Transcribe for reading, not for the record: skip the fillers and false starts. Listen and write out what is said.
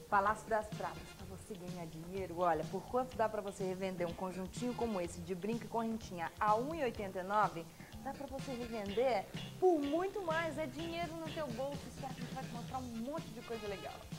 Palácio das Pratas, para você ganhar dinheiro, olha, por quanto dá para você revender um conjuntinho como esse de brinco e correntinha a R$ 1,89, dá para você revender por muito mais, é dinheiro no teu bolso. Espero que a gente vai te mostrar um monte de coisa legal.